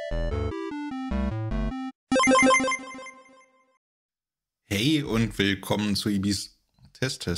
Hey und willkommen zu Ibis Test.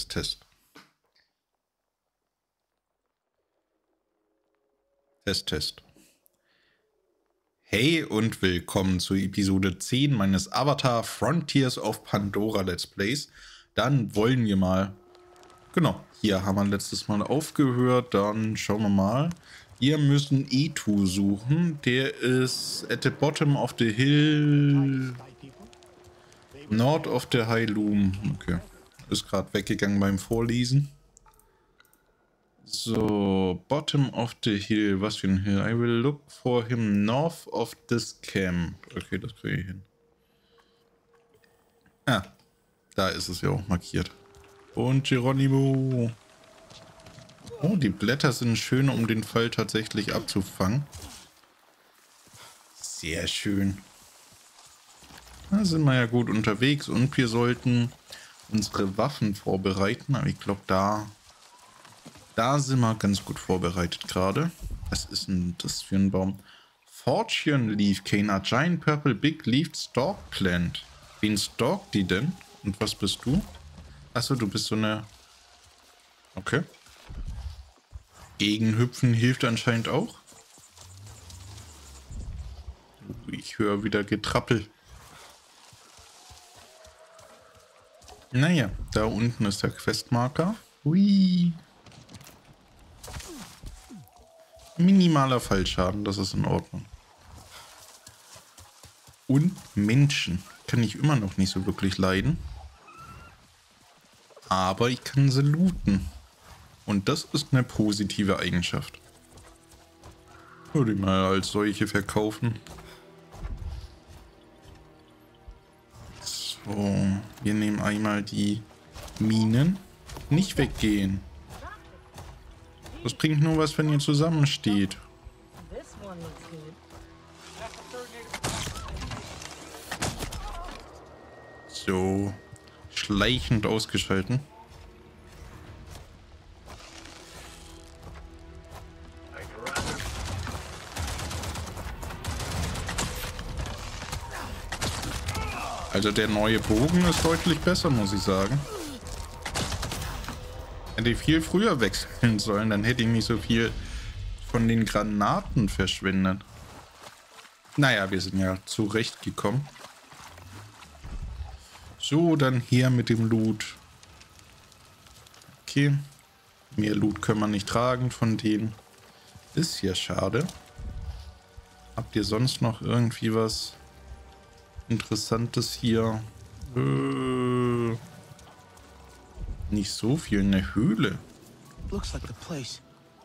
Hey und willkommen zu Episode 10 meines Avatar Frontiers of Pandora Let's Plays. Dann wollen wir mal, genau, hier haben wir letztes Mal aufgehört, dann schauen wir mal. Wir müssen Etu suchen, der ist at the bottom of the hill, north of the high loom. Okay, ist gerade weggegangen beim Vorlesen. So, bottom of the hill. Was für ein Hill? I will look for him north of this camp. Okay, das kriege ich hin. Ah, da ist es ja auch markiert. Und Geronimo. Oh, die Blätter sind schön, um den Fall tatsächlich abzufangen. Sehr schön. Da sind wir ja gut unterwegs und wir sollten unsere Waffen vorbereiten. Aber ich glaube, da sind wir ganz gut vorbereitet gerade. Was ist denn das für ein Baum? Fortune Leaf Cane, a giant purple big leafed stalk plant. Wen stalkt die denn? Und was bist du? Achso, du bist so eine... Okay. Gegenhüpfen hilft anscheinend auch. Ich höre wieder Getrappel. Naja, da unten ist der Questmarker. Hui. Minimaler Fallschaden, das ist in Ordnung. Und Menschen kann ich immer noch nicht so wirklich leiden. Aber ich kann sie looten. Und das ist eine positive Eigenschaft. Würde ich mal als solche verkaufen. So, wir nehmen einmal die Minen. Nicht weggehen. Das bringt nur was, wenn ihr zusammensteht. So, schleichend ausgeschalten. Also der neue Bogen ist deutlich besser, muss ich sagen. Hätte ich viel früher wechseln sollen, dann hätte ich nicht so viel von den Granaten verschwendet. Naja, wir sind ja zurechtgekommen. So, dann her mit dem Loot. Okay. Mehr Loot können wir nicht tragen von denen. Ist ja schade. Habt ihr sonst noch irgendwie was Interessantes hier? Nicht so viel. Eine Höhle. Looks like the place.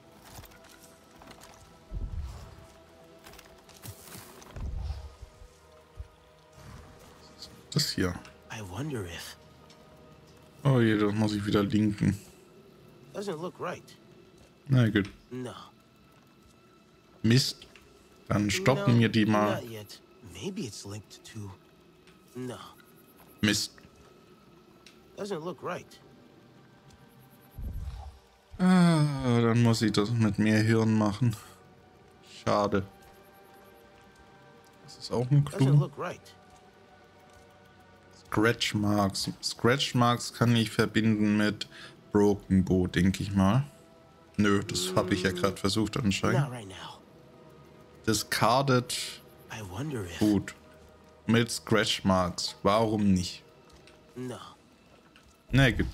Das hier. I wonder if. Oh je, das muss ich wieder linken. Doesn't look right. Na gut. No. Mist. Dann stoppen wir die mal. Not yet. Maybe it's linked to. No. Mist. Doesn't look right. Ah, dann muss ich das mit mehr Hirn machen. Schade. Das ist auch ein Doesn't Clou. look right. Scratch Marks. Scratch Marks kann ich verbinden mit Broken Bow, denke ich mal. Nö, das habe ich ja gerade versucht Not anscheinend. right now. Discarded I wonder if. Boot. Mit Scratch Marks. Warum nicht? No. Na gut.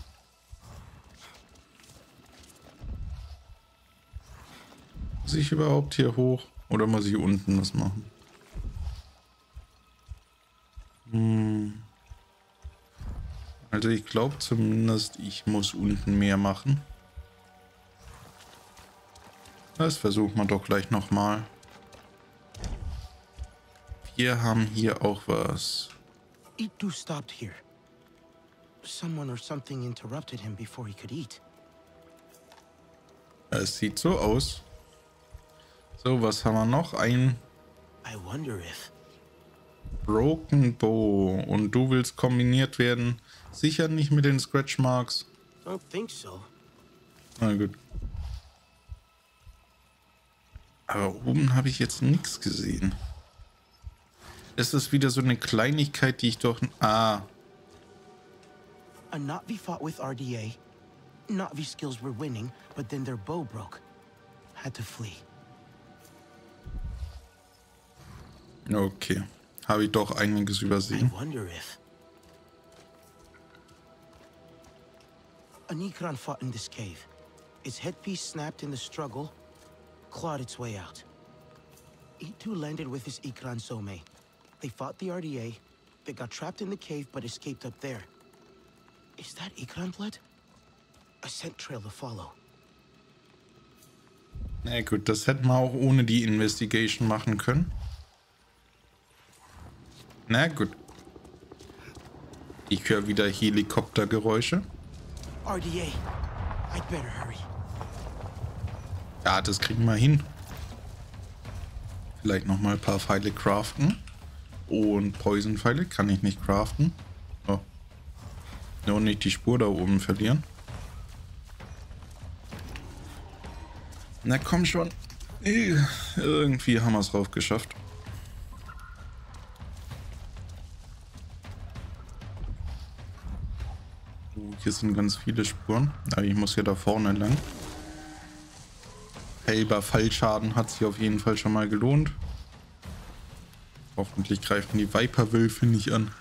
Muss ich überhaupt hier hoch? Oder muss ich unten was machen? Also ich glaube zumindest, ich muss unten mehr machen. Das versuchen wir doch gleich nochmal. Wir haben hier auch was. Etu stopped here. Someone or something interrupted him before he could eat. Es sieht so aus. So, was haben wir noch? Ein I wonder if. Broken Bow. Und du willst kombiniert werden? Sicher nicht mit den Scratch Marks. Don't think so. Na gut. Aber oben habe ich jetzt nichts gesehen. Es ist wieder so eine Kleinigkeit, die ich doch... Ah, A Na'vi fought with RDA. Na'vi skills were winning, but then their bow broke. Had to flee. okay. Habe ich doch einiges I übersehen. wonder if... An Ikran fought in this cave. Its headpiece snapped in the struggle, clawed its way out. E2 landed with his Ikran Some. They fought the RDA. They got trapped in the cave but escaped up there. Is that Ikran blood? A scent trail to follow. Na gut, das hätten wir auch ohne die Investigation machen können. Na gut. Ich höre wieder Helikoptergeräusche. RDA, I'd better hurry. Ja, das kriegen wir hin. Vielleicht noch mal ein paar Pfeile craften. Und Poison-Pfeile kann ich nicht craften. Oh. Nur nicht die Spur da oben verlieren. Na komm schon. Irgendwie haben wir es drauf geschafft. Hier sind ganz viele Spuren. Aber ich muss ja da vorne lang. Halber Fallschaden hat sich auf jeden Fall schon mal gelohnt. Hoffentlich greifen die Viper-Wölfe nicht an.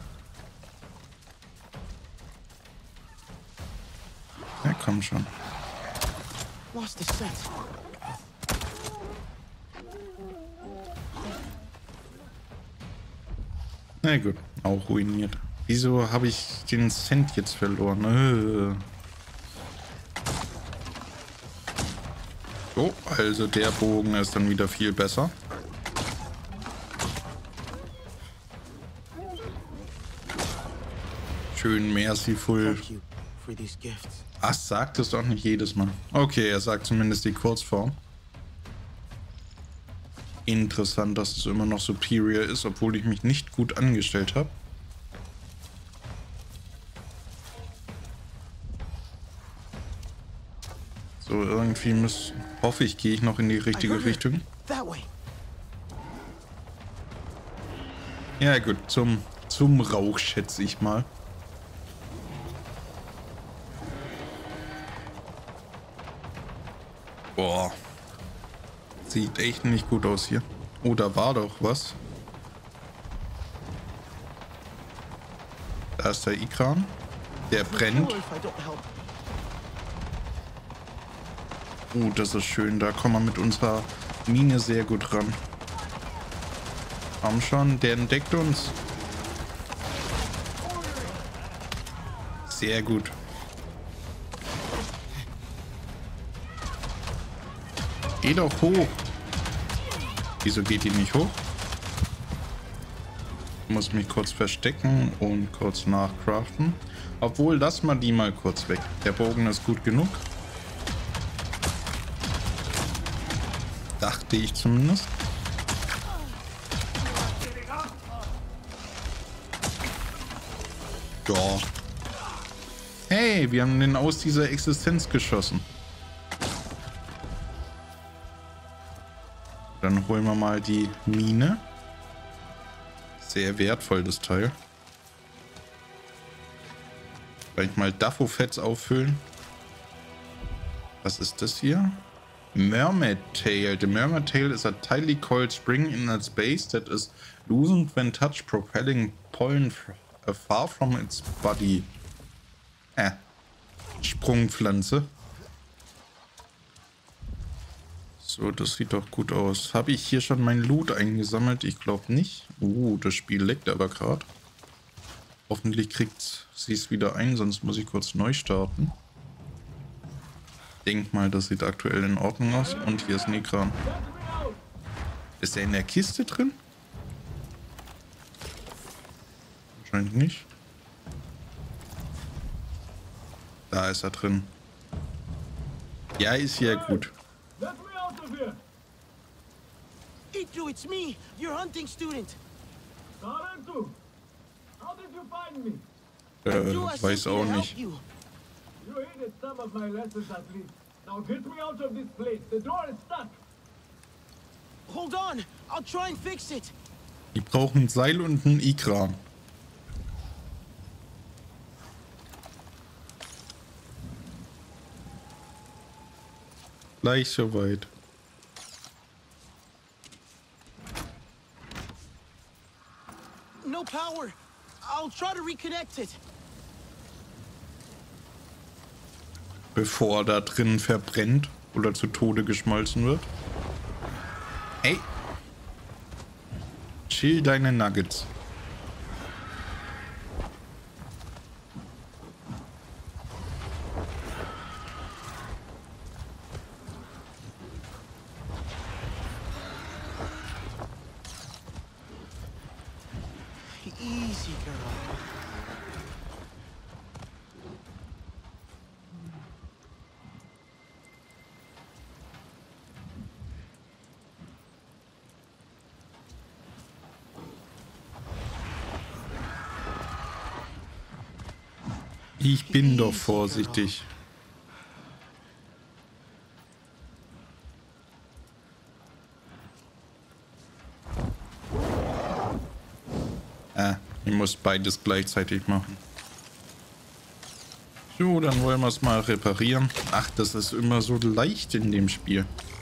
Ja, komm schon. Lost the scent. Na gut, auch ruiniert. Wieso habe ich den Cent jetzt verloren? So, also der Bogen ist dann wieder viel besser. Schön merciful. Thank you for these gifts. Ach, sagt es doch nicht jedes Mal. Okay, er sagt zumindest die Kurzform. Interessant, dass es immer noch Superior ist, obwohl ich mich nicht gut angestellt habe. So, irgendwie hoffe ich, gehe ich noch in die richtige Richtung. That way. Ja gut, zum Rauch schätze ich mal. Boah. Sieht echt nicht gut aus hier. Oh, da war doch was. Da ist der Ikran. Der brennt. If I don't help. Oh, das ist schön. Da kommen wir mit unserer Mine sehr gut ran. Komm schon, der entdeckt uns. Sehr gut. Geh doch hoch. Wieso geht die nicht hoch? Ich muss mich kurz verstecken und kurz nachcraften. Obwohl, lass mal die mal kurz weg. Der Bogen ist gut genug. Dachte ich zumindest. Ja. Hey, wir haben den aus dieser Existenz geschossen. Dann holen wir mal die Mine. Sehr wertvoll, das Teil. Vielleicht mal Daffo-Fets auffüllen. Was ist das hier? Mermaid Tail. The Mermaid Tail is a tightly coiled spring in its base that is loosened when touched, propelling pollen far from its body. Sprungpflanze. So, das sieht doch gut aus. Habe ich hier schon mein Loot eingesammelt? Ich glaube nicht. Das Spiel leckt aber gerade. Hoffentlich kriegt sie es wieder ein, sonst muss ich kurz neu starten. Denk mal, das sieht aktuell in Ordnung aus. Und hier ist ein Ikran. Ist er in der Kiste drin? Wahrscheinlich nicht. Da ist er drin. Ja, ist ja gut. E2, it's me, your hunting student. Sarentu, how did you find me? Weiß auch nicht. You heeded some of my lessons at least. Now get me out of this place. The door is stuck. Hold on. I'll try and fix it. Die brauchen ein Seil und einen Ikran. Gleich soweit. No power. I'll try to reconnect it. Bevor da drin verbrennt oder zu Tode geschmolzen wird. Ey. Chill deine Nuggets. Easy, girl. Ich bin doch vorsichtig. Ich muss beides gleichzeitig machen. So, dann wollen wir es mal reparieren. Ach, das ist immer so leicht in dem Spiel.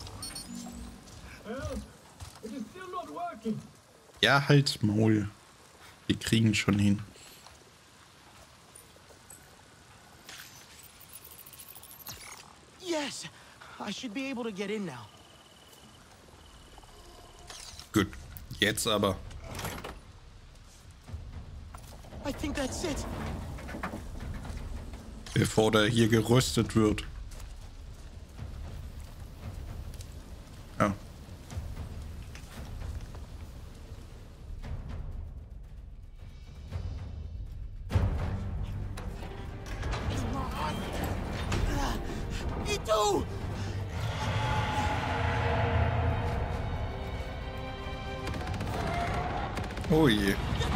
Well, it is still not working. Ja, halt's Maul. Wir kriegen schon hin. Yes. I should be able to get in now. Gut, jetzt aber. I think that's it. Bevor der hier geröstet wird. Ja. Itu! Oh je.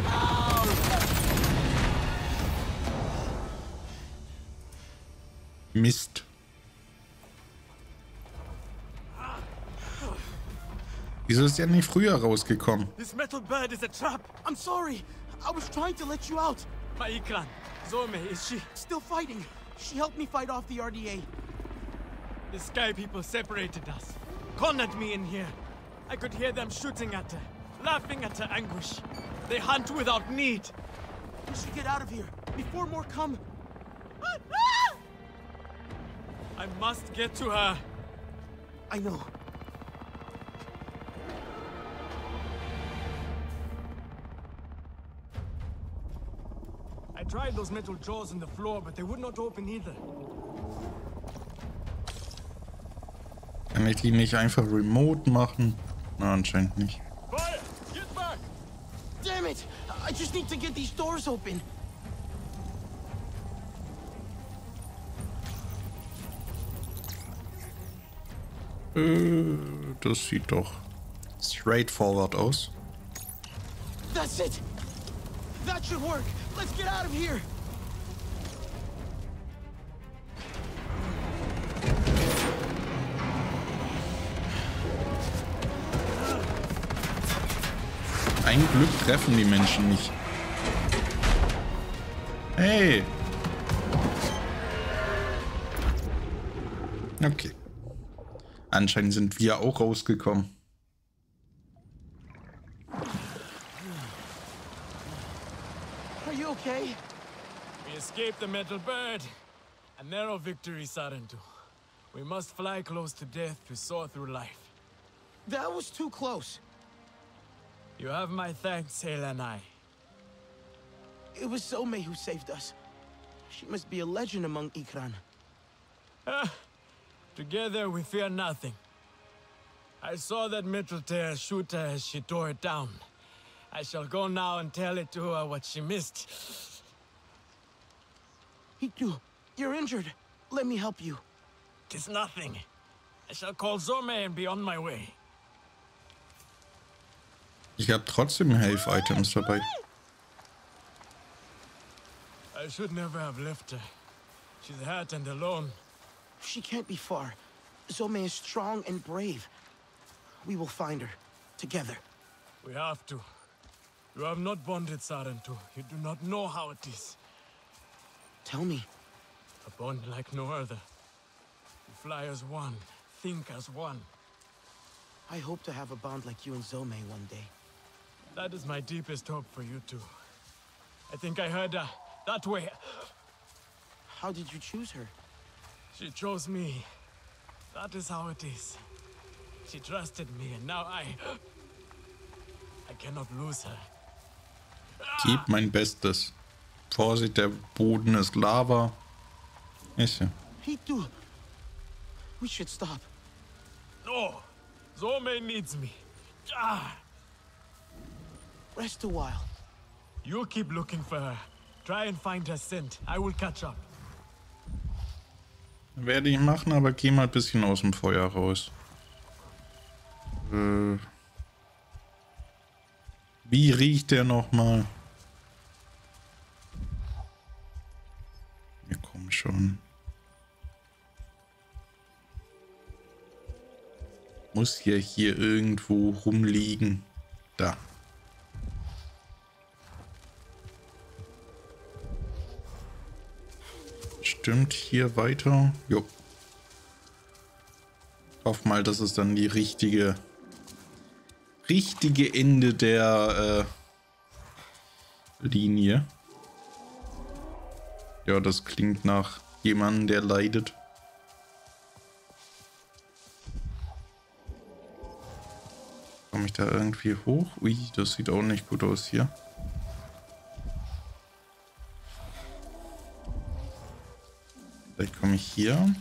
Mist. Wieso ist er nicht früher rausgekommen? This metal bird is a trap. I'm sorry. I was trying to let you out. My Ikran. Zome, is she? Still fighting. She helped me fight off the RDA. The Sky people separated us. Cornered me in here. I could hear them shooting at her, laughing at her anguish. They hunt without need. We should get out of here before more come. I must get to her. I know. I tried those metal jaws in the floor, but they would not open either. Kann ich die nicht einfach remote machen? Na, anscheinend nicht. Fire! Get back! Damn it! I just need to get these doors open. Das sieht doch straightforward aus. That's it! That should work! Let's get out of here! Ein Glück treffen die Menschen nicht. Hey! Okay. Anscheinend sind wir auch rausgekommen. Are you okay? We escaped the metal bird. A narrow victory, Sarentu. We must fly close to death to soar through life. That was too close. You have my thanks, Helenai. It was Zome who saved us. She must be a legend among Ikran. Together we fear nothing. I saw that metal tear shoot her as she tore it down. I shall go now and tell it to her what she missed. Itu, you're injured. Let me help you. 'Tis nothing. I shall call Zome and be on my way. Ich habe trotzdem Health-Items dabei. I should never have left her. She's hurt and alone. She can't be far. Zome is strong and brave. We will find her. Together. We have to. You have not bonded, Sarentu. You do not know how it is. Tell me. A bond like no other. You fly as one, think as one. I hope to have a bond like you and Zome one day. That is my deepest hope for you two. I think I heard her that way. How did you choose her? She chose me. That is how it is. She trusted me, and now I cannot lose her. Gib mein Bestes. Vorsicht, der Boden ist Lava. Ist ja. Hitu! We should stop. No! Zome needs me. Ah! Rest a while. You keep looking for her. Try and find her scent. I will catch up. Werde ich machen, aber geh mal ein bisschen aus dem Feuer raus. Wie riecht der nochmal? Ja, komm schon. Muss ja hier irgendwo rumliegen. Da. Stimmt, hier weiter. Jo. Hoff mal, dass es dann die richtige Ende der Linie. Ja, das klingt nach jemandem, der leidet. Komme ich da irgendwie hoch? Ui, das sieht auch nicht gut aus hier. Vielleicht komme ich hier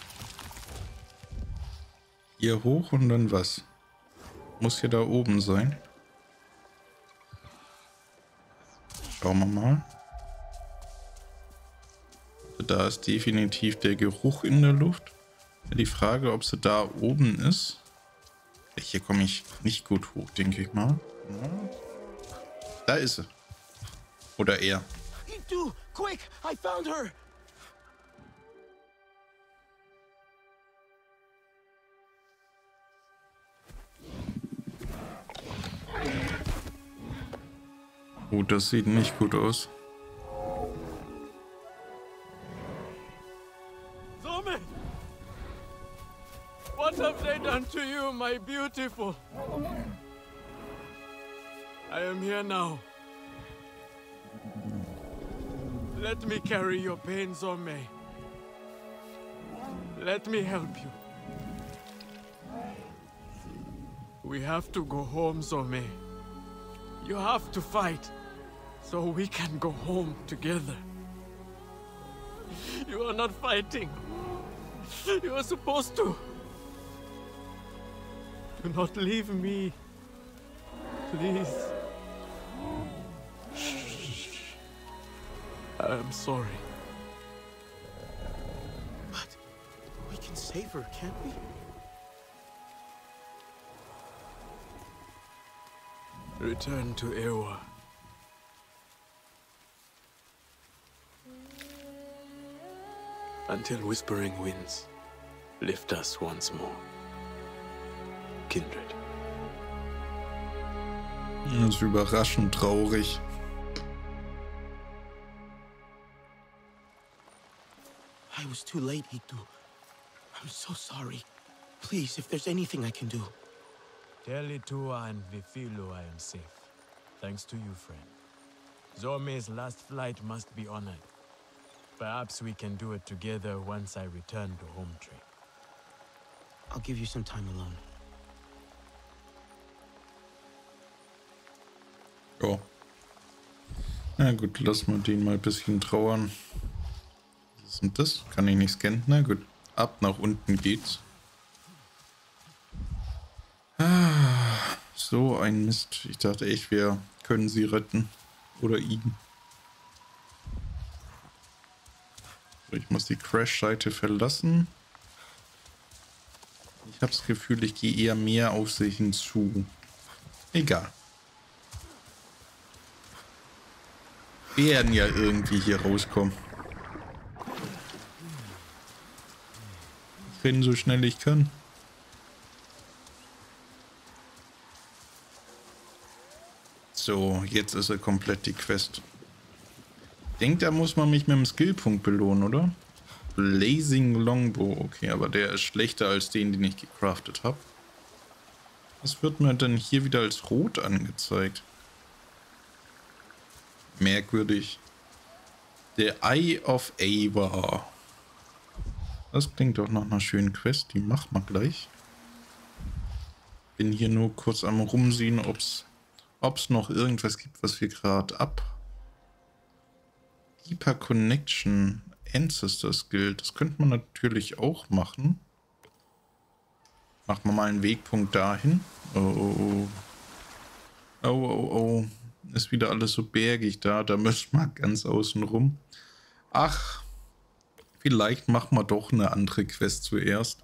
hoch und dann was? Muss hier da oben sein. Schauen wir mal. Da ist definitiv der Geruch in der Luft. Die Frage, ob sie da oben ist. Hier komme ich nicht gut hoch, denke ich mal. Ja. Da ist sie. Oder er. Hitu! Quick! I found her! Oh, das sieht nicht gut aus. Zome! What have they done to you, my beautiful? I am here now. Let me carry your pain, Zome. Let me help you. We have to go home, Zome. You have to fight, so we can go home together. You are not fighting. You are supposed to. Do not leave me. Please. I am sorry. But we can save her, can't we? Return to Ewa. Until Whispering Winds lift us once more. Kindred. Das ist überraschend traurig. I was too late, Hitu. I'm so sorry. Please, if there's anything I can do. Tell Itua and Vifilo I am safe. Thanks to you, friend. Zome's last flight must be honored. Perhaps we can do it together once I return to Home Tree. I'll give you some time alone. Ja. Na gut, lass mal den mal ein bisschen trauern. Was ist denn das? Kann ich nicht scannen? Na gut, ab nach unten geht's. So ein Mist. Ich dachte echt, wir können sie retten. Oder ihn. Ich muss die Crash-Seite verlassen. Ich habe das Gefühl, ich gehe eher mehr auf sie hinzu. Egal. Wir werden ja irgendwie hier rauskommen. Ich renne so schnell ich kann. So, jetzt ist er komplett die Quest. Ich denke, da muss man mich mit dem Skillpunkt belohnen, oder? Blazing Longbow. Okay, aber der ist schlechter als den ich gecraftet habe. Was wird mir denn hier wieder als rot angezeigt? Merkwürdig. The Eye of Ava. Das klingt doch nach einer schönen Quest. Die machen wir gleich. Bin hier nur kurz am Rumsehen, ob es noch irgendwas gibt, was wir gerade ab. Deeper Connection Ancestor Skill. Das könnte man natürlich auch machen. Machen wir mal einen Wegpunkt dahin. Oh, oh, oh. Oh, oh, oh. Ist wieder alles so bergig da. Da müssen wir ganz außen rum. Ach, vielleicht machen wir doch eine andere Quest zuerst.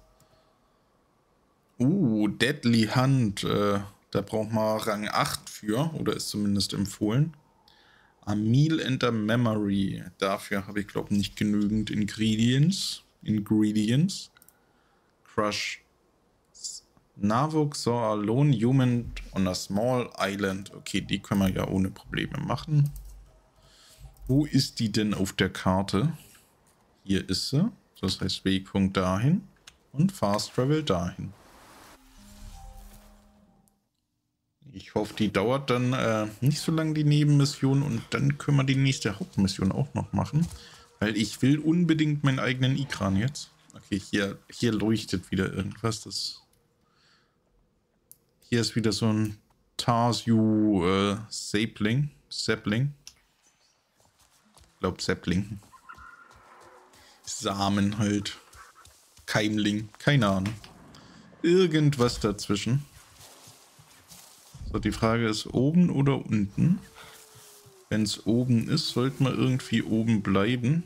Deadly Hunt. Da braucht man Rang 8 für. Oder ist zumindest empfohlen. A Meal and a Memory. Dafür habe ich, glaube ich, nicht genügend Ingredients. Crush. Navuk saw a lone human on a small island. Okay, die können wir ja ohne Probleme machen. Wo ist die denn auf der Karte? Hier ist sie. Das heißt Wegpunkt dahin. Und Fast Travel dahin. Ich hoffe, die dauert dann nicht so lange, die Nebenmission. Und dann können wir die nächste Hauptmission auch noch machen. Weil ich will unbedingt meinen eigenen Ikran jetzt. Okay, hier leuchtet wieder irgendwas. Hier ist wieder so ein Tarsu Sapling. Ich glaube Sapling. Samen halt. Keimling. Keine Ahnung. Irgendwas dazwischen. So, die Frage ist oben oder unten. Wenn es oben ist, sollte man irgendwie oben bleiben.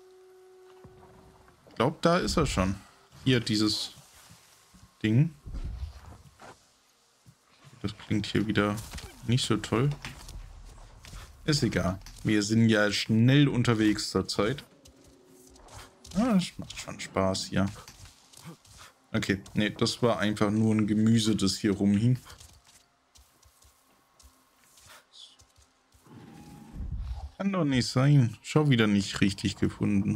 Ich glaube, da ist er schon. Hier, dieses Ding. Das klingt hier wieder nicht so toll. Ist egal. Wir sind ja schnell unterwegs zurzeit. Ah, das macht schon Spaß hier. Okay, nee, das war einfach nur ein Gemüse, das hier rumhing. Kann doch nicht sein. Schon wieder nicht richtig gefunden.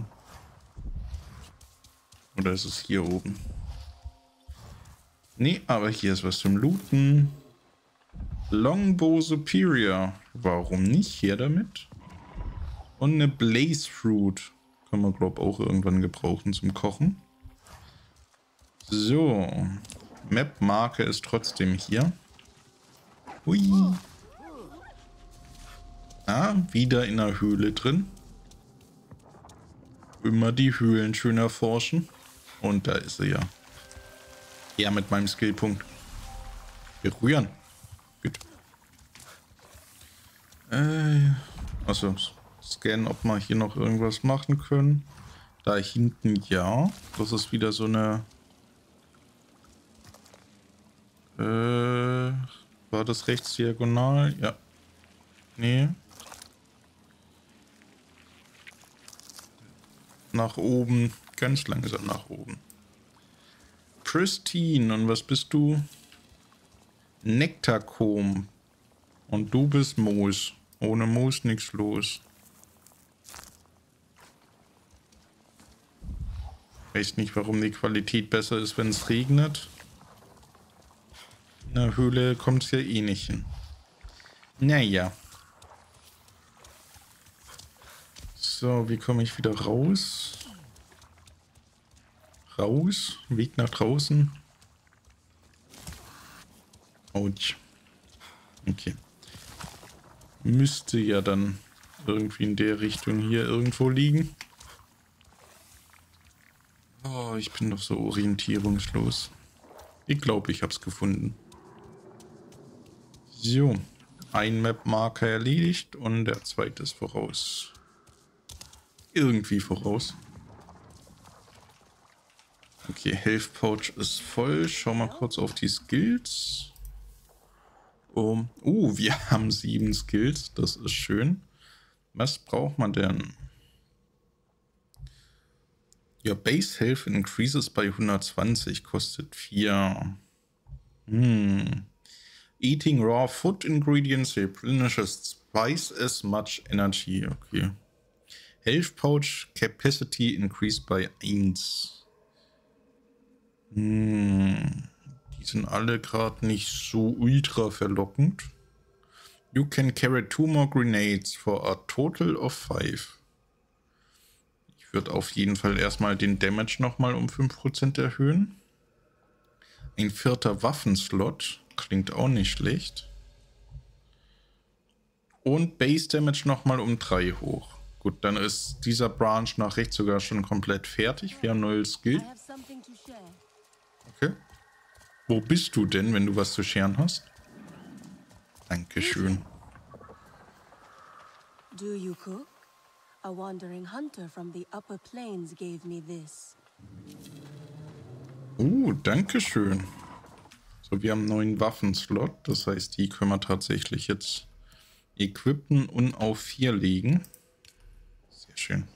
Oder ist es hier oben? Nee, aber hier ist was zum Looten. Longbow Superior. Warum nicht? Her damit. Und eine Blaze Fruit. Können wir, glaube ich, auch irgendwann gebrauchen zum Kochen. So. Map-Marke ist trotzdem hier. Hui. Ah, wieder in der Höhle drin. Immer die Höhlen schön erforschen. Und da ist sie ja. Ja, mit meinem Skillpunkt. Berühren. Gut. Also scannen, ob wir hier noch irgendwas machen können. Da hinten ja. Das ist wieder so eine... war das rechts diagonal? Ja. Nee. Nach oben. Ganz langsam nach oben. Pristine. Und was bist du? Nektarkom. Und du bist Moos. Ohne Moos nichts los. Weiß nicht, warum die Qualität besser ist, wenn es regnet. In der Höhle kommt es ja eh nicht hin. Naja. So, wie komme ich wieder raus? Raus? Weg nach draußen? Autsch. Okay. Müsste ja dann irgendwie in der Richtung hier irgendwo liegen. Oh, ich bin doch so orientierungslos. Ich glaube, ich habe es gefunden. So. Ein Map-Marker erledigt und der zweite ist voraus. Irgendwie voraus. Okay, Health Pouch ist voll. Schau mal kurz auf die Skills. Wir haben 7 Skills. Das ist schön. Was braucht man denn? Your Base Health increases by 120. Kostet 4. Eating raw food ingredients replenishes twice as much energy. Okay. Health Pouch Capacity increased by 1. Die sind alle gerade nicht so ultra verlockend. You can carry 2 more grenades for a total of 5. Ich würde auf jeden Fall erstmal den Damage nochmal um 5% erhöhen. Ein 4. Waffenslot. Klingt auch nicht schlecht. Und Base Damage nochmal um 3 hoch. Gut, dann ist dieser Branch nach rechts sogar schon komplett fertig. Wir haben neues Skill. Okay. Wo bist du denn, wenn du was zu scheren hast? Dankeschön. Do you cook? A wandering hunter from the upper plains gave me this. Dankeschön. So, wir haben einen neuen Waffenslot. Das heißt, die können wir tatsächlich jetzt equippen und auf 4 legen. Sehr schön.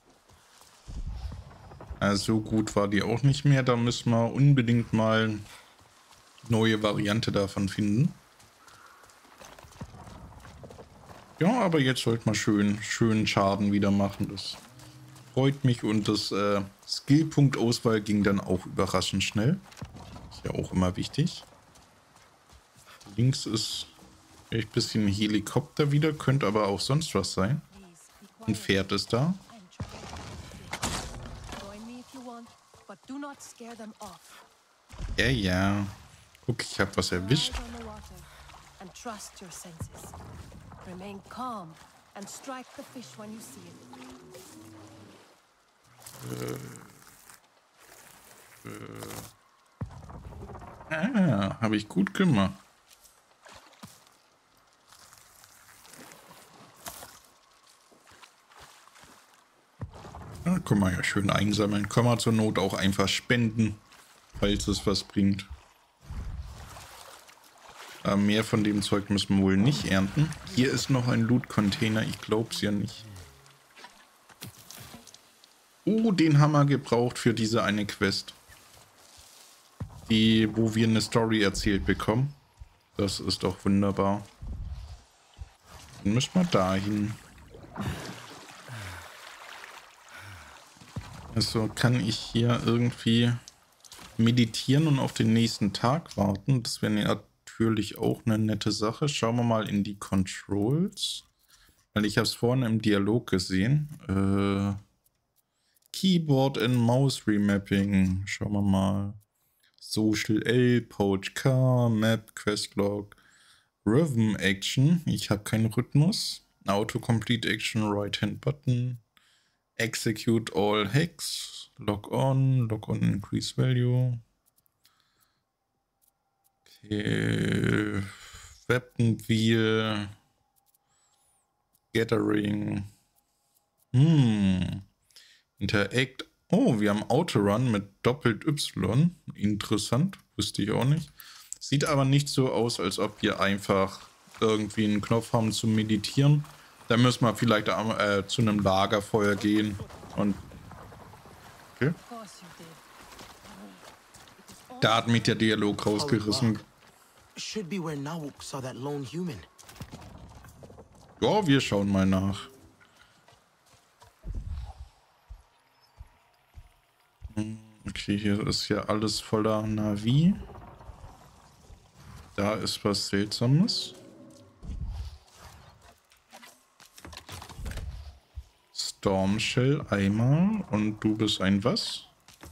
Also so gut war die auch nicht mehr. Da müssen wir unbedingt mal eine neue Variante davon finden. Ja, aber jetzt sollte man schön Schaden wieder machen. Das freut mich. Und das Skillpunkt-Auswahl ging dann auch überraschend schnell. Ist ja auch immer wichtig. Links ist echt ein bisschen Helikopter wieder. Könnte aber auch sonst was sein. Ein Pferd ist da. Ja, ja. Guck, ich habe was erwischt. Remain calm and strike the fish when you see it. Habe ich gut gemacht. Ja, können wir ja schön einsammeln. Können wir zur Not auch einfach spenden, falls es was bringt. Aber mehr von dem Zeug müssen wir wohl nicht ernten. Hier ist noch ein Loot-Container. Ich glaub's ja nicht. Den haben wir gebraucht für diese eine Quest. Wo wir eine Story erzählt bekommen. Das ist doch wunderbar. Dann müssen wir dahin. Also kann ich hier irgendwie meditieren und auf den nächsten Tag warten. Das wäre natürlich auch eine nette Sache. Schauen wir mal in die Controls. Weil ich habe es vorhin im Dialog gesehen. Keyboard and Mouse Remapping. Schauen wir mal. Social L, Pouch K, Map, Questlog, Rhythm Action. Ich habe keinen Rhythmus. Autocomplete Action, Right Hand Button. Execute all Hex. Log on Increase Value. Okay. Weapon Wheel. Gathering. Interact. Oh, wir haben Autorun mit doppelt Y. Interessant. Wusste ich auch nicht. Sieht aber nicht so aus, als ob wir einfach irgendwie einen Knopf haben zum Meditieren. Da müssen wir vielleicht zu einem Lagerfeuer gehen. Und. Okay. Da hat mich der Dialog rausgerissen. Ja, wir schauen mal nach. Okay, hier ist ja alles voller Navi. Da ist was Seltsames. Stormshell einmal. Und du bist ein was?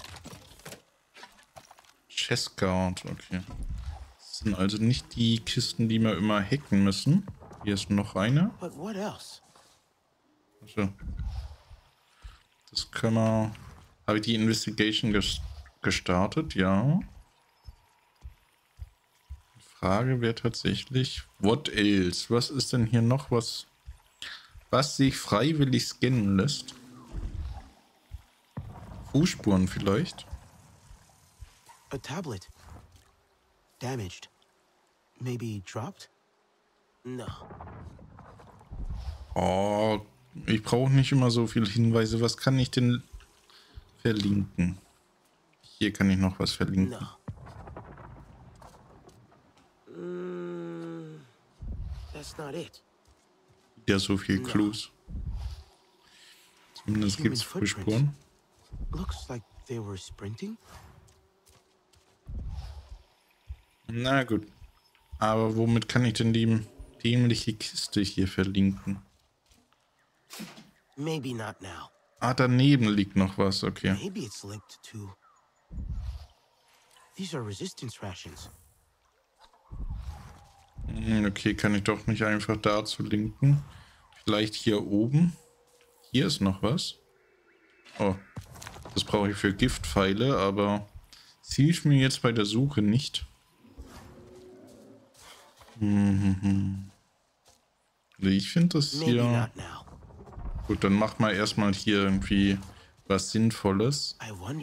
Chestguard, okay. Das sind also nicht die Kisten, die wir immer hacken müssen. Hier ist noch eine. Also, das können wir... Habe ich die Investigation gestartet? Ja. Die Frage wäre tatsächlich, what else? Was ist denn hier noch was sich freiwillig scannen lässt? Fußspuren vielleicht? A tablet. Damaged. Maybe dropped? No. Oh, ich brauche nicht immer so viele Hinweise. Was kann ich denn verlinken? Hier kann ich noch was verlinken. No. that's not it. Ja, so viel Clues. Zumindest gibt es Fußspuren. Looks like they were sprinting. Na gut. Aber womit kann ich denn die dämliche Kiste hier verlinken? Maybe not now. Ah, daneben liegt noch was, okay. Maybe it's linked to... These are resistance rations. Okay, kann ich doch nicht einfach dazu linken. Vielleicht hier oben. Hier ist noch was. Oh, das brauche ich für Giftpfeile, aber es hilft mir jetzt bei der Suche nicht. Ich finde das hier... Gut, dann mach mal erstmal hier irgendwie was Sinnvolles.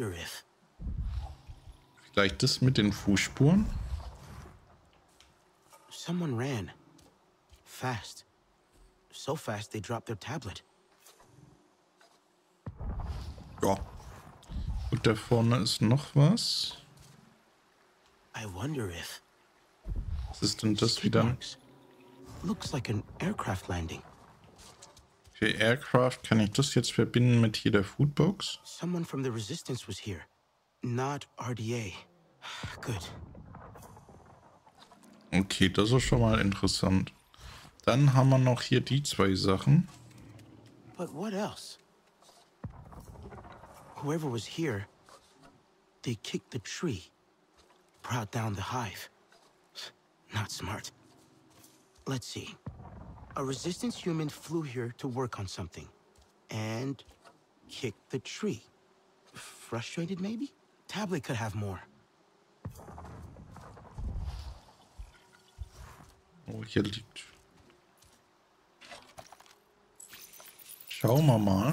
Vielleicht das mit den Fußspuren? Someone ran. Fast. So fast they dropped their tablet. Ja. Und da vorne ist noch was. I wonder if... Was ist denn das wieder? Looks like an aircraft landing. Für Aircraft kann ich das jetzt verbinden mit hier der Foodbox? Someone from the Resistance was here. Not RDA. Good. Okay, das ist schon mal interessant. Dann haben wir noch hier die zwei Sachen. But what else? Whoever was here, they kicked the tree, brought down the hive. Not smart. Let's see. A Resistance human flew here to work on something, and kicked the tree. Frustrated, maybe? Tablet could have more. Oh, hier liegt. Schauen wir mal.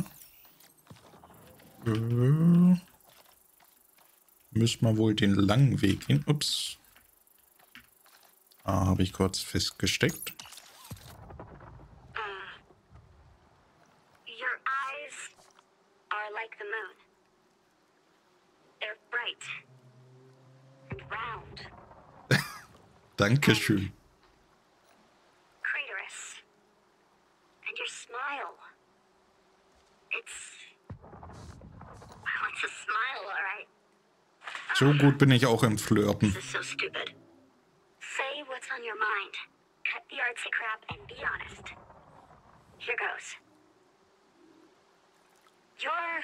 Müssen wir wohl den langen Weg gehen. Ups. Ah, habe ich kurz festgesteckt. Your eyes are like the moon. They're bright and round. Dankeschön. Craterous. And your smile. It's a smile, all right. So gut bin ich auch im Flirten. This is so stupid. Say what's on your mind. Cut the artsy crap and be honest. Here goes. You're...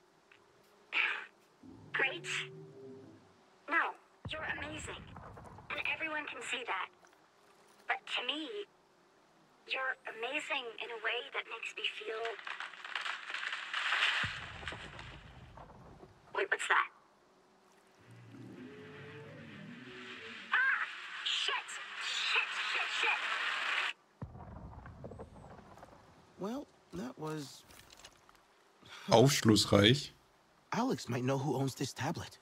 great? No, you're amazing. And everyone can see that. But to me, you're amazing in a way that makes me feel... Wait, what's that? Ah! Shit! Well, that was... Aufschlussreich. Alex might know who owns this tablet.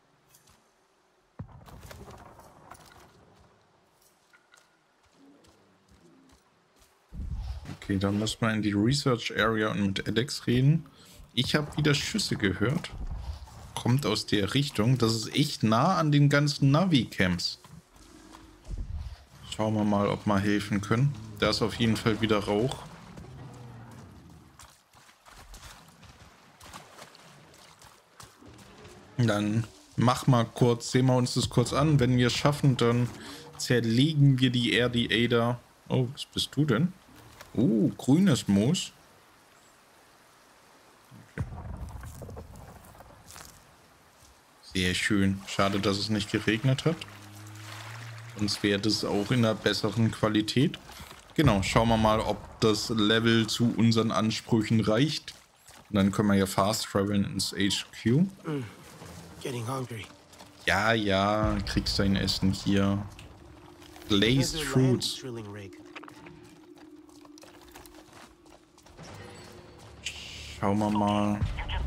Okay, dann müssen wir in die Research Area und mit Alex reden. Ich habe wieder Schüsse gehört. Kommt aus der Richtung. Das ist echt nah an den ganzen Navi-Camps. Schauen wir mal, ob wir helfen können. Da ist auf jeden Fall wieder Rauch. Dann mach mal kurz, sehen wir uns das kurz an. Wenn wir es schaffen, dann zerlegen wir die RDA da. Oh, was bist du denn? Oh, grünes Moos. Okay. Sehr schön. Schade, dass es nicht geregnet hat. Sonst wäre das auch in einer besseren Qualität. Genau, schauen wir mal, ob das Level zu unseren Ansprüchen reicht. Und dann können wir ja fast traveln ins HQ. Getting hungry. Ja, ja, kriegst dein Essen hier. Glazed Fruits. Schauen wir mal.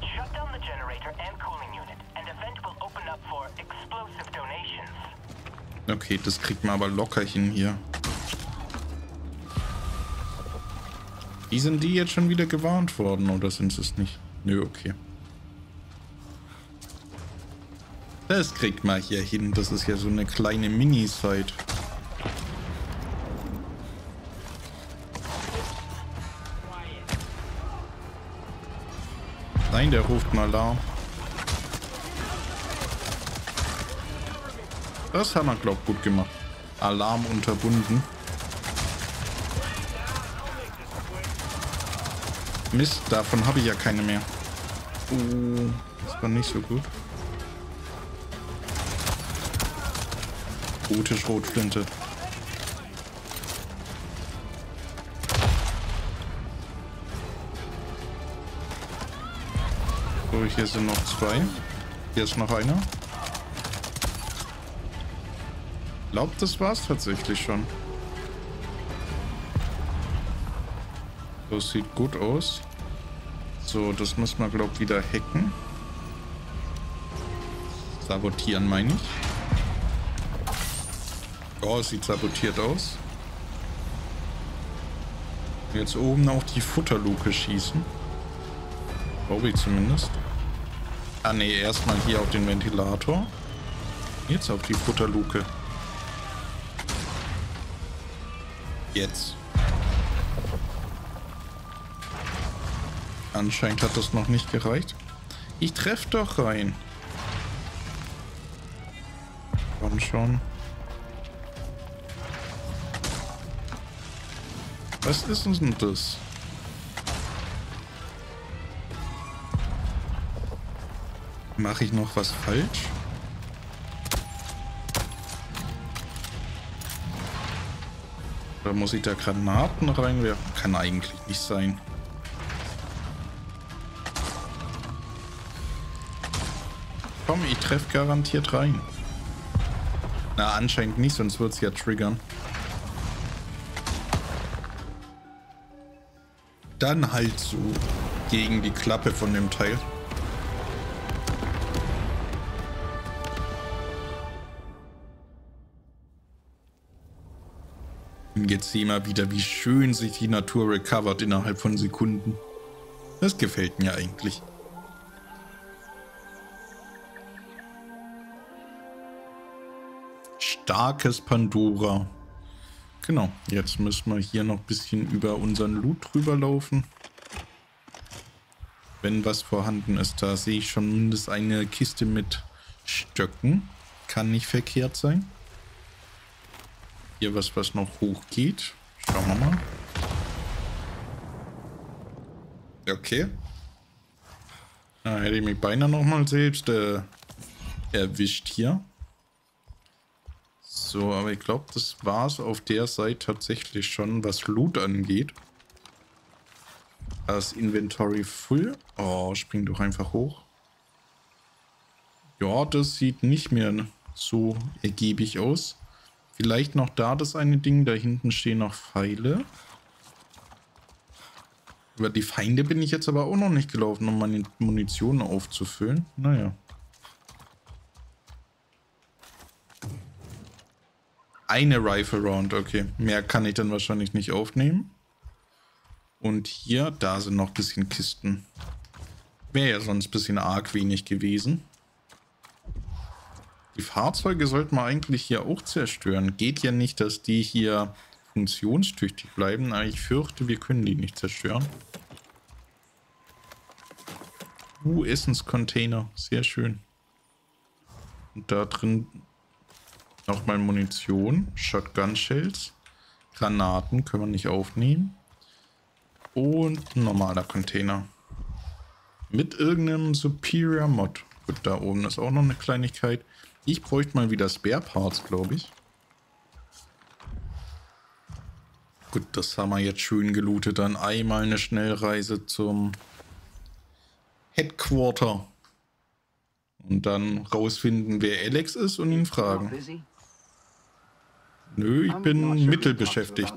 Okay, das kriegt man aber locker hin hier. Wie sind die jetzt schon wieder gewarnt worden oder sind sie es nicht? Nö, okay. Das kriegt man hier hin. Das ist ja so eine kleine Mini-Site. Nein, der ruft einen Alarm. Das haben wir, glaub ich, gut gemacht. Alarm unterbunden. Mist, davon habe ich ja keine mehr. Das war nicht so gut. Gute Schrotflinte. So, hier sind noch 2. Hier ist noch einer. Ich glaube, das war's tatsächlich schon. Das sieht gut aus. So, das müssen wir, glaube ich, wieder hacken. Sabotieren, meine ich. Oh, es sieht sabotiert aus. Jetzt oben auch die Futterluke schießen. Glaube ich zumindest. Ah ne, erstmal hier auf den Ventilator. Jetzt auf die Futterluke. Jetzt. Anscheinend hat das noch nicht gereicht. Ich treffe doch rein. Komm schon. Was ist denn das? Mache ich noch was falsch? Oder muss ich da Granaten reinwerfen? Kann eigentlich nicht sein. Komm, ich treffe garantiert rein. Na, anscheinend nicht, sonst wird es ja triggern. Dann halt so gegen die Klappe von dem Teil. Und jetzt sehen wir wieder, wie schön sich die Natur recovert innerhalb von Sekunden. Das gefällt mir eigentlich. Starkes Pandora. Genau, jetzt müssen wir hier noch ein bisschen über unseren Loot drüber laufen. Wenn was vorhanden ist, da sehe ich schon mindestens eine Kiste mit Stöcken. Kann nicht verkehrt sein. Hier was noch hochgeht. Schauen wir mal. Okay. Da hätte ich mich beinahe nochmal selbst erwischt hier. So, aber ich glaube, das war's auf der Seite tatsächlich schon, was Loot angeht. Das Inventory full. Oh, spring doch einfach hoch. Ja, das sieht nicht mehr so ergiebig aus. Vielleicht noch da das eine Ding. Da hinten stehen noch Pfeile. Über die Feinde bin ich jetzt aber auch noch nicht gelaufen, um meine Munition aufzufüllen. Naja. Eine Rifle Round, okay. Mehr kann ich dann wahrscheinlich nicht aufnehmen. Und hier, da sind noch ein bisschen Kisten. Wäre ja sonst ein bisschen arg wenig gewesen. Die Fahrzeuge sollten wir eigentlich hier auch zerstören. Geht ja nicht, dass die hier funktionstüchtig bleiben, aber ich fürchte, wir können die nicht zerstören. Essenscontainer, sehr schön. Und da drin nochmal Munition, Shotgun-Shells, Granaten können wir nicht aufnehmen. Und ein normaler Container. Mit irgendeinem Superior Mod. Gut, da oben ist auch noch eine Kleinigkeit. Ich bräuchte mal wieder Spare Parts, glaube ich. Gut, das haben wir jetzt schön gelootet. Dann einmal eine Schnellreise zum Headquarter. Und dann rausfinden, wer Alex ist und ihn fragen. Nö, ich bin mittelbeschäftigt.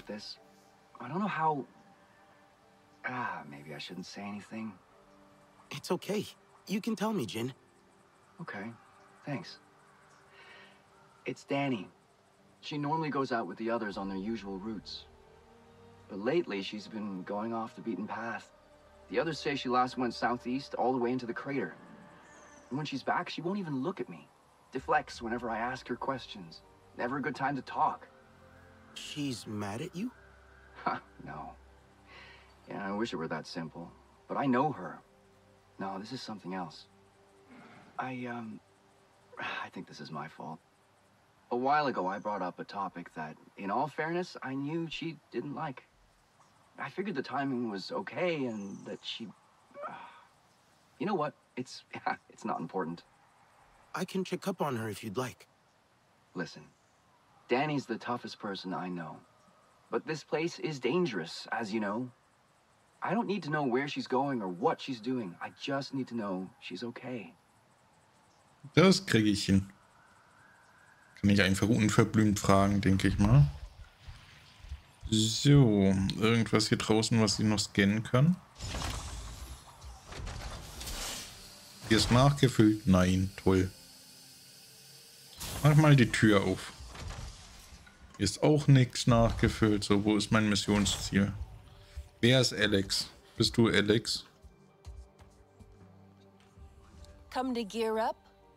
Maybe I shouldn't say anything. It's okay. You can tell me, Jin. Okay, thanks. It's Danny. She normally goes out with the others on their usual routes. But lately, she's been going off the beaten path. The others say she last went southeast all the way into the crater. And when she's back, she won't even look at me. Deflects whenever I ask her questions. Never a good time to talk. She's mad at you? Ha, no. Yeah, I wish it were that simple. But I know her. No, this is something else. I think this is my fault. A while ago, I brought up a topic that, in all fairness, I knew she didn't like. I figured the timing was okay and that she... You know what? It's not important. I can check up on her if you'd like. Listen, Danny's the toughest person I know. But this place is dangerous, as you know. I don't need to know where she's going or what she's doing. I just need to know she's okay. Das kriege ich hin. Kann ich einfach unverblümt fragen, denke ich mal. So, irgendwas hier draußen, was ich noch scannen kann. Hier ist nachgefüllt? Nein, toll. Mach mal die Tür auf. Hier ist auch nichts nachgefüllt. So, wo ist mein Missionsziel? Wer ist Alex? Bist du Alex? Come to gear up?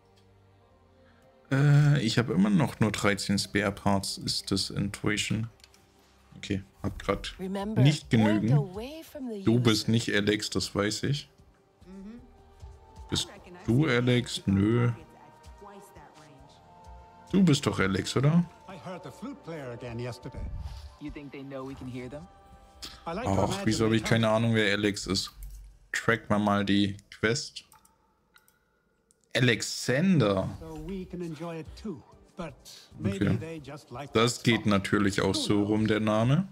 Ich habe immer noch nur 13 Spare Parts. Ist das enttäuschend? Okay, hab grad nicht genügend. Du bist nicht Alex, das weiß ich. Bist du Alex? Nö. Du bist doch Alex, oder? Ach, wieso habe ich keine Ahnung, wer Alex ist? Track mal die Quest. Alexander. Okay. Das geht natürlich auch so rum, der Name.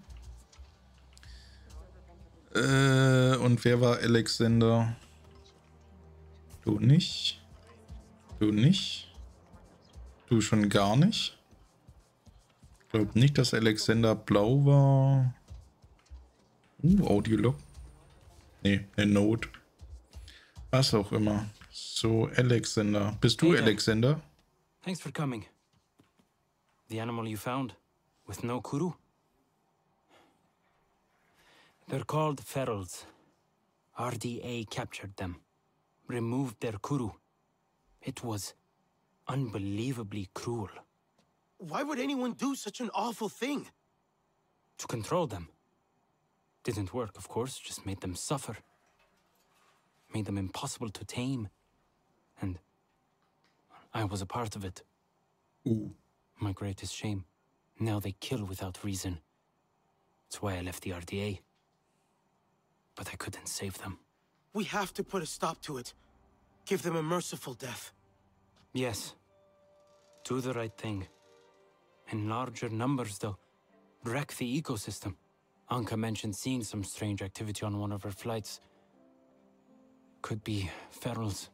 Und wer war Alexander? Du nicht. Du nicht. Du schon gar nicht. Ich glaube nicht, dass Alexander blau war. Audiolog. Nee, eine Note. Was auch immer. So, Alexander. Bist du Alexander? Thanks for coming. The animal you found, with no kuru? They're called ferals. RDA captured them, removed their kuru. It was unbelievably cruel. Why would anyone do such an awful thing? To control them. Didn't work, of course, just made them suffer. Made them impossible to tame. And I was a part of it. Ooh. My greatest shame. Now they kill without reason. That's why I left the RDA. But I couldn't save them. We have to put a stop to it. Give them a merciful death. Yes. Do the right thing. In larger numbers, though. Wreck the ecosystem. Anka mentioned seeing some strange activity on one of her flights. Could be ferals.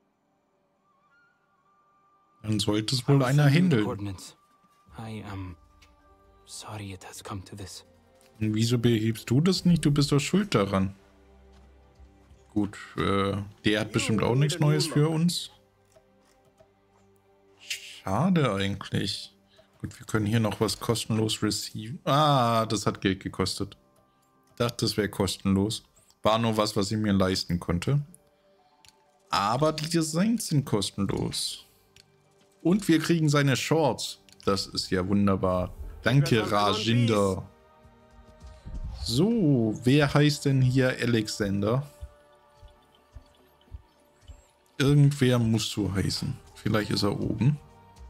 Dann sollte es wohl einer händeln. I am sorry it has come to this. Und wieso behebst du das nicht? Du bist doch schuld daran. Gut, der hat bestimmt auch nichts Neues für uns. Schade eigentlich. Gut, wir können hier noch was kostenlos receiven. Ah, das hat Geld gekostet. Ich dachte, das wäre kostenlos. War nur was ich mir leisten konnte. Aber die Designs sind kostenlos. Und wir kriegen seine Shorts. Das ist ja wunderbar. Danke, Rajinder. So, wer heißt denn hier Alexander? Irgendwer muss so heißen. Vielleicht ist er oben.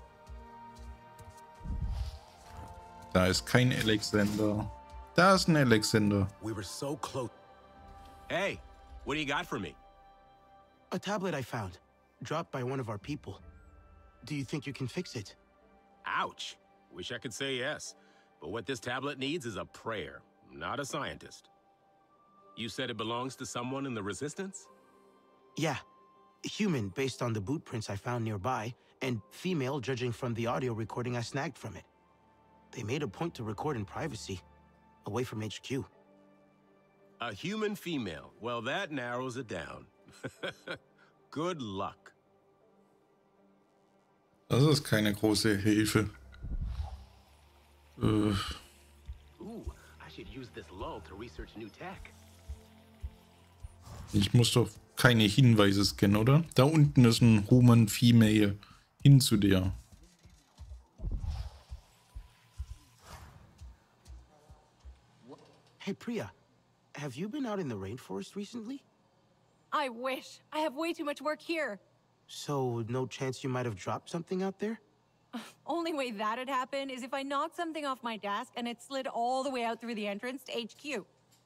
Da ist kein Alexander. Da ist ein Alexander. We were so close. Hey, what do you got for me? A tablet I found, dropped by one of our people. Do you think you can fix it? Ouch. Wish I could say yes. But what this tablet needs is a prayer, not a scientist. You said it belongs to someone in the Resistance? Yeah. Human, based on the boot prints I found nearby, and female, judging from the audio recording I snagged from it. They made a point to record in privacy, away from HQ. A human female. Well, that narrows it down. Good luck. Das ist keine große Hilfe. Ooh, I should use this lull to research new tech. Ich muss doch keine Hinweise scannen, oder? Da unten ist ein Human Female. Hin zu der. Hey, Priya, have you been out in the rainforest recently? I wish. I have way too much work here. So, no chance you might have dropped something out there? Only way that'd happen is if I knocked something off my desk and it slid all the way out through the entrance to HQ.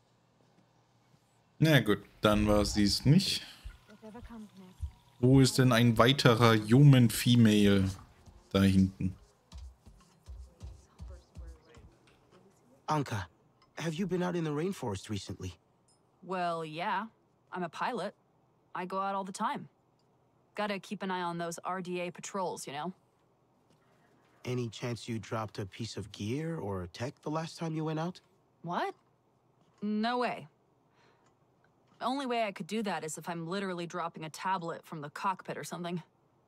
Na gut, dann war sie es nicht. Wo ist denn ein weiterer Human Female da hinten? Anka, have you been out in the rainforest recently? Well, yeah. I'm a pilot. I go out all the time. Gotta keep an eye on those RDA patrols, you know? Any chance you dropped a piece of gear or tech the last time you went out? What? No way. The only way I could do that is if I'm literally dropping a tablet from the cockpit or something.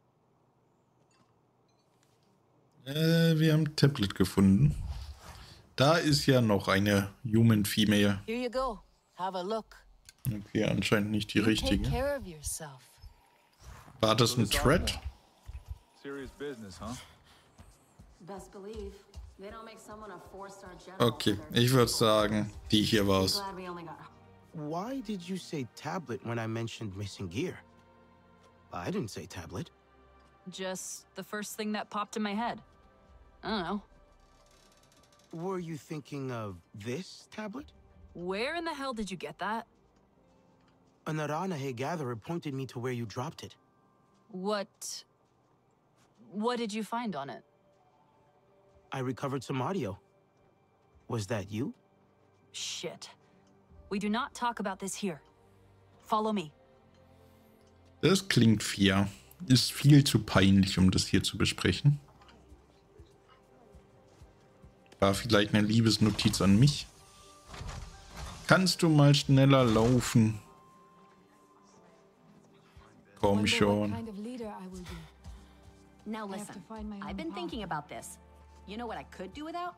Wir haben ein Tablet gefunden. Da ist ja noch eine Human Female. Here you go. Have a look. Okay, anscheinend nicht die richtige. Take care of yourself. War das ein Thread? Serious business, huh? Best believe. They don't make someone a 4-star general. Okay, ich würde sagen, die hier war's. Glad we only got. Why did you say tablet when I mentioned missing gear? I didn't say tablet. Just the first thing that popped in my head. I don't know. Were you thinking of this tablet? Where in the hell did you get that? A Naranahe gatherer pointed me to where you dropped it. What did you find on it? I recovered some audio. Was that you? Shit. We do not talk about this here. Follow me. Das klingt fair. Ist viel zu peinlich, um das hier zu besprechen. War vielleicht eine Liebesnotiz an mich? Kannst du mal schneller laufen? Komm schon. Now listen, I've been thinking about this. You know what I could do without?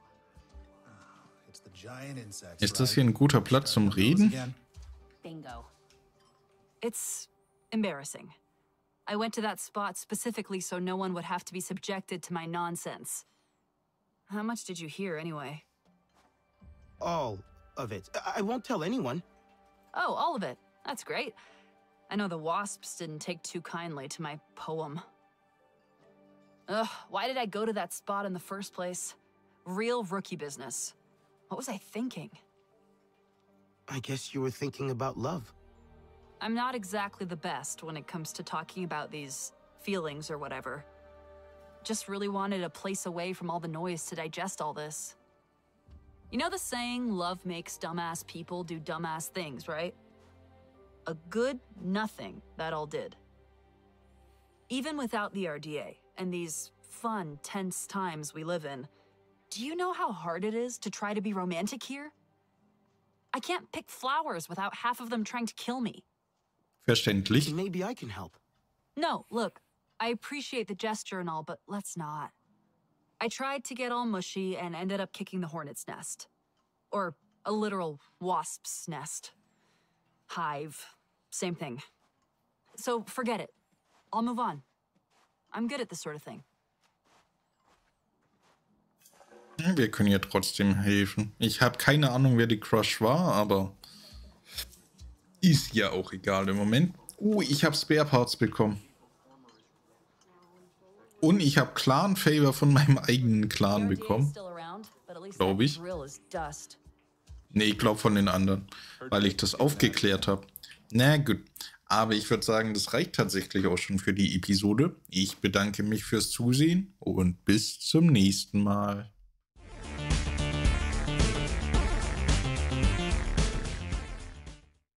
Ist das hier ein guter Platz zum Reden? Bingo. It's embarrassing. I went to that spot specifically so no one would have to be subjected to my nonsense. How much did you hear anyway? All of it. I won't tell anyone. Oh, all of it. That's great. I know the Wasps didn't take too kindly to my poem. Ugh, why did I go to that spot in the first place? Real rookie business. What was I thinking? I guess you were thinking about love. I'm not exactly the best when it comes to talking about these feelings or whatever. Just really wanted a place away from all the noise to digest all this. You know the saying, love makes dumbass people do dumbass things, right? A good nothing that all did. Even without the RDA and these fun, tense times we live in, do you know how hard it is to try to be romantic here? I can't pick flowers without half of them trying to kill me. Verständlich. Maybe I can help. No, look, I appreciate the gesture and all, but let's not. I tried to get all mushy and ended up kicking the hornet's nest. Or a literal wasp's nest. Hive. Same thing. So forget it. I'll move on. I'm good at this sort of thing. Wir können ja trotzdem helfen. Ich habe keine Ahnung, wer die Crush war, aber ist ja auch egal im Moment. Ich habe Spare Parts bekommen. Und ich habe Clan-Favor von meinem eigenen Clan bekommen. Glaube ich. Nee, ich glaube von den anderen. Weil ich das aufgeklärt habe. Na gut. Aber ich würde sagen, das reicht tatsächlich auch schon für die Episode. Ich bedanke mich fürs Zusehen und bis zum nächsten Mal.